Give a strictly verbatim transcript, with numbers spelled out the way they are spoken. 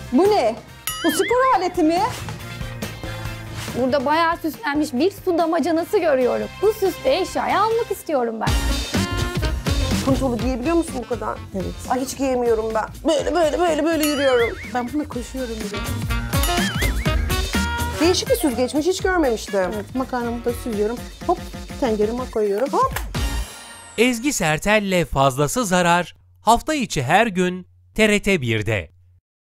Bu ne? Bu spor aleti mi? Burada bayağı süslenmiş bir su damacanası görüyorum. Bu süslü eşyayı almak istiyorum ben. Puntolu giyebiliyor musun bu kadar? Evet. Ay hiç giyemiyorum ben. Böyle böyle böyle böyle yürüyorum. Ben bununla koşuyorum bile. Değişik bir süzgeçmiş, hiç görmemiştim. Evet, makarnamı da süzüyorum. Hop, tencereme koyuyorum. Hop. Ezgi Sertel'le Fazlası Zarar hafta içi her gün T R T bir'de.